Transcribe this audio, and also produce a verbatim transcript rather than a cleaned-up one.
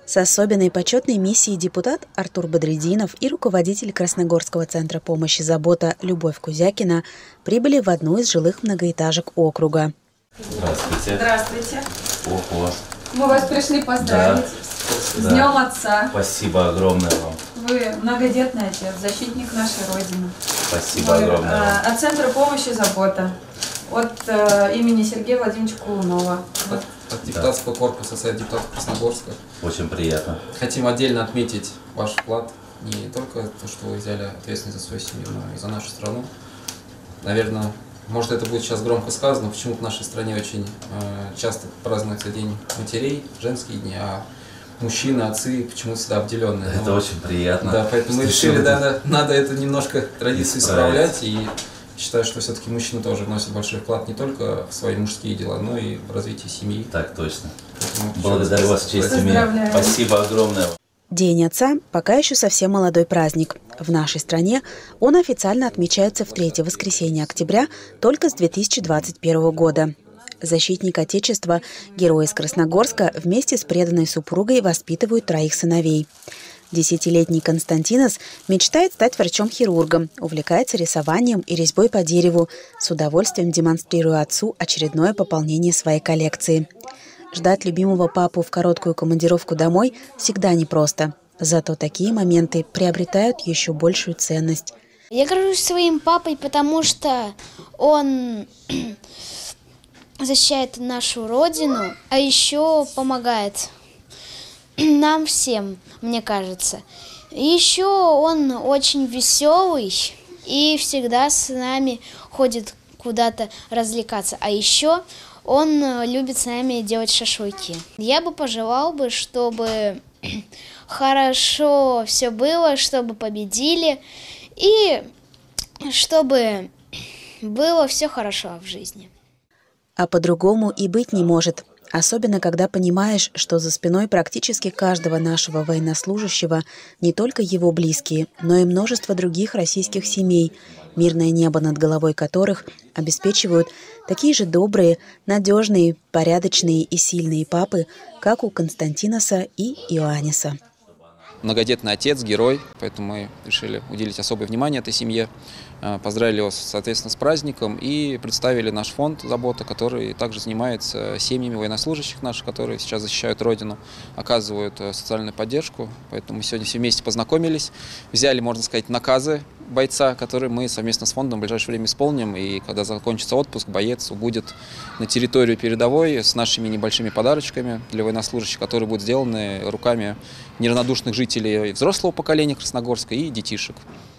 С особенной почетной миссией депутат Артур Бадреддинов и руководитель Красногорского центра помощи «Забота» Любовь Кузякина прибыли в одну из жилых многоэтажек округа. Здравствуйте. Здравствуйте. Ого. Мы вас пришли поздравить да. с да. Днем Отца. Спасибо огромное вам. Вы многодетный отец, защитник нашей Родины. Спасибо Вы, огромное вам. От Центра помощи «Забота» от э, имени Сергея Владимировича Кулунова. От, от депутатского корпуса Совета депутатов Красногорска. Очень приятно. Хотим отдельно отметить ваш вклад. Не только то, что вы взяли ответственность за свою семью, но и за нашу страну. Наверное, может, это будет сейчас громко сказано, почему в нашей стране очень э, часто празднуется День матерей, женские дни, а мужчины, отцы почему-то всегда обделенные. Это но, очень приятно. Да, поэтому мы решили, да, надо, надо это немножко традицию исправлять. И считаю, что все-таки мужчины тоже вносят большой вклад не только в свои мужские дела, но и в развитие семьи. Так точно. Поэтому благодарю вас, честь имею. Спасибо огромное. День отца – пока еще совсем молодой праздник. В нашей стране он официально отмечается в третье воскресенье октября только с две тысячи двадцать первого года. Защитник Отечества, герой из Красногорска, вместе с преданной супругой воспитывают троих сыновей. Десятилетний Константинос мечтает стать врачом-хирургом, увлекается рисованием и резьбой по дереву, с удовольствием демонстрируя отцу очередное пополнение своей коллекции. Ждать любимого папу в короткую командировку домой всегда непросто. Зато такие моменты приобретают еще большую ценность. Я горжусь своим папой, потому что он защищает нашу родину, а еще помогает нам всем, мне кажется. И еще он очень веселый и всегда с нами ходит куда-то развлекаться. А еще он любит с нами делать шашлыки. Я бы пожелал бы, чтобы хорошо все было, чтобы победили и чтобы было все хорошо в жизни. А по-другому и быть не может. Особенно, когда понимаешь, что за спиной практически каждого нашего военнослужащего не только его близкие, но и множество других российских семей, мирное небо над головой которых обеспечивают такие же добрые, надежные, порядочные и сильные папы, как у Константиноса и Иоанниса. Многодетный отец, герой, поэтому мы решили уделить особое внимание этой семье. Поздравили его, соответственно, с праздником и представили наш фонд «Забота», который также занимается семьями военнослужащих наших, которые сейчас защищают Родину, оказывают социальную поддержку. Поэтому мы сегодня все вместе познакомились, взяли, можно сказать, наказы бойца, которые мы совместно с фондом в ближайшее время исполним. И когда закончится отпуск, боец убудет на территорию передовой с нашими небольшими подарочками для военнослужащих, которые будут сделаны руками неравнодушных жителей взрослого поколения Красногорска и детишек.